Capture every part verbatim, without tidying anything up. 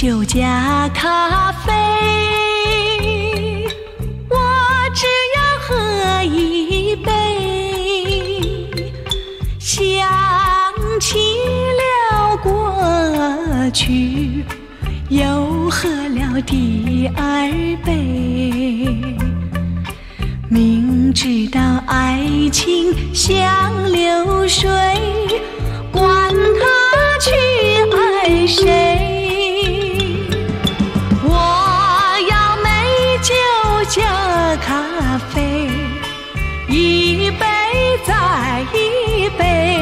酒加咖啡，我只要喝一杯，想起了过去，又喝了第二杯。明知道爱情像流水，管他去爱谁，加咖啡，一杯再一杯。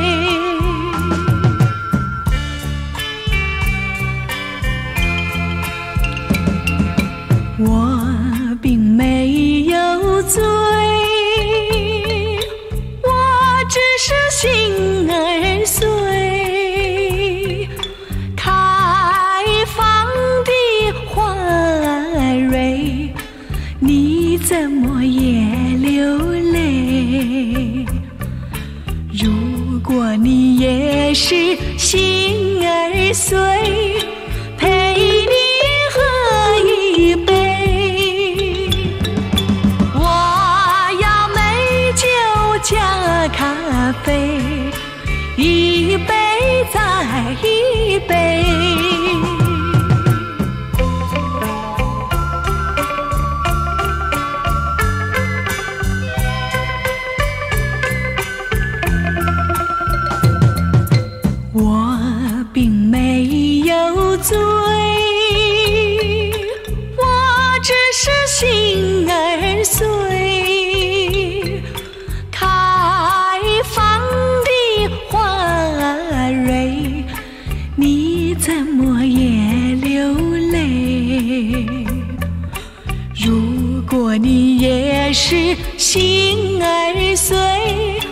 我并没有醉，我只是心儿碎。开放的花蕊，你怎么也流泪？如果你也是心儿碎，陪你喝一杯。我要美酒加咖啡，一杯再一杯。我并没有醉，我只是心儿碎。开放的花蕊，你怎么也流泪？如果你也是心儿碎，